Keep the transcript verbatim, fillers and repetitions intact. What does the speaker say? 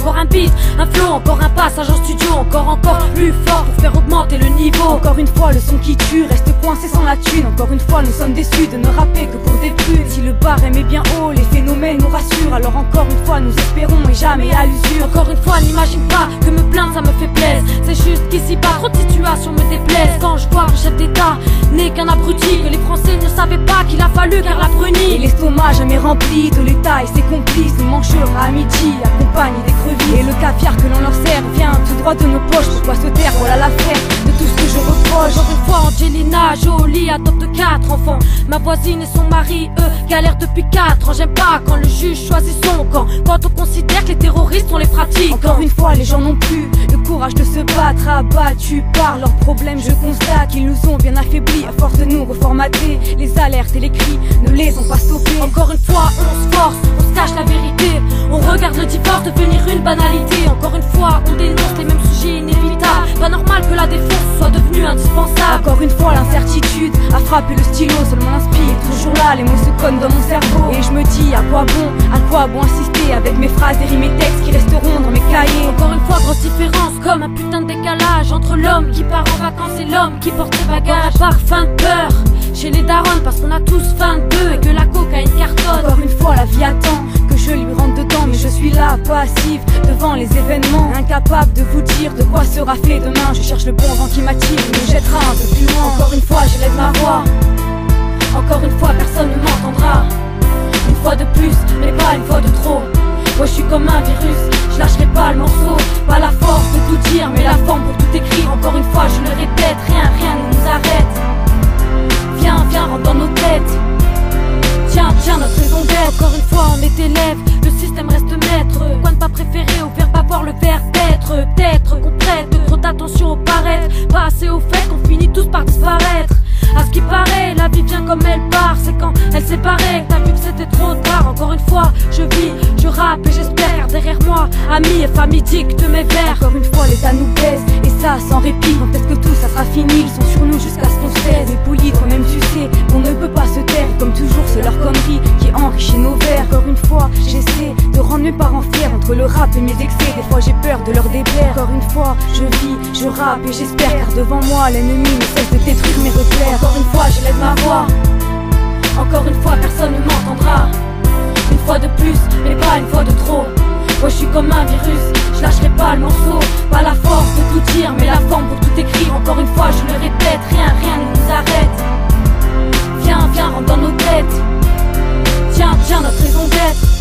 encore un beat, un flow, encore un passage en studio, encore encore plus fort pour faire augmenter le niveau. Encore une fois le son qui tue reste coincé sans la thune. Encore une fois nous sommes déçus de ne rapper que pour des prudes. Si le bar est bien haut, les phénomènes nous rassurent. Alors encore une fois nous espérons et jamais à l'usure. Encore une fois n'imagine pas que me plaindre ça me fait plaisir. C'est juste qu'ici bas trop de situations me déplaisent. Quand je vois que le chef d'état n'est qu'un abruti, que les Français ne savaient pas qu'il a fallu car la bruni. Et l'estomac jamais rempli de l'État et ses complices nous mangeurs à midi accompagnés des crevilles. Et le caviar que l'on leur sert vient tout droit de nos poches. Pourquoi se taire, voilà l'affaire de tout ce que je reproche. Encore une fois Angelina Jolie adopte quatre enfants. Ma voisine et son mari eux galèrent depuis quatre ans. J'aime pas quand le juge choisit son camp, quand on considère que les terroristes sont les pratiques. Encore une fois les gens n'ont plus le courage de se battre, abattus par leurs problèmes. Je constate qu'ils nous ont bien affaiblis à force de nous reformater. Les alertes et les cris ne les ont pas stoppés. Encore une fois on se force, on se cache la vérité. On regarde le divorce devenir une banalité. Encore une fois on dénonce les mêmes sujets inévitables. Pas normal que la défense soit devenue indispensable. Encore une fois l'incertitude a frappé le stylo, seulement l'inspire toujours là, les mots se connent dans mon cerveau. Et je me dis à quoi bon, à quoi bon insister avec mes phrases et rimes et textes qui resteront dans mes cahiers. Encore une fois grosse différence, comme un putain de décalage entre l'homme qui part en vacances et l'homme qui porte ses bagages. Un parfum de peur chez les darons parce qu'on a tous faim d'eux et que la cocaïne cartonne. Encore une fois la vie attend que je lui rentre dedans, mais je suis là passive devant les événements, incapable de vous dire de quoi sera fait demain. Je cherche le bon vent qui m'attire, il me jettera un peu plus loin. Encore une fois je lève ma voix, encore une fois personne ne m'entendra. Une fois de plus, mais pas une fois de trop. Moi je suis comme un virus, je lâcherai pas le morceau. Pas la force de tout dire, mais la forme pour tout écrire. Encore une fois je le répète, rien, rien ne nous arrête. Viens, viens, rentre dans nos têtes. Tiens, tiens, notre raison d'être. Encore une fois on est élève, le système reste maître. Quoi ne pas préférer au faire pas voir le verbe d'être. Peut-être qu'on prête trop d'attention au paraître, pas assez au fait qu'on finit tous par disparaître. À ce qui paraît, la vie vient comme elle part. C'est quand elle s'est barrée que t'as vu que c'était trop tard. Encore une fois, je vis, je rappe et j'espère. Derrière moi, amis et famille dictent mes vers. Encore une fois, l'État nous baisse et ça sans répit. Quand est-ce que tout ça sera fini? Ils sont sur nous jusqu'à ce qu'on se taise. Mais poli, toi-même tu sais qu'on ne peut pas se taire. Comme toujours, c'est leur connerie qui enrichit nos vers. Encore une fois, j'essaie de rendre mes parents fiers. Entre le rap et mes excès, des fois j'ai peur de leur déplaire. Encore une fois, je vis, je rappe et j'espère. Car devant moi, l'ennemi ne cesse de détruire mes repères. Encore une fois je lève ma voix, encore une fois personne ne m'entendra. Une fois de plus, mais pas une fois de trop. Moi je suis comme un virus, je lâcherai pas le morceau. Pas la force de tout dire, mais la forme pour tout écrire. Encore une fois je le répète, rien, rien ne nous arrête. Viens, viens, rentre dans nos têtes. Tiens, tiens, notre raison d'être.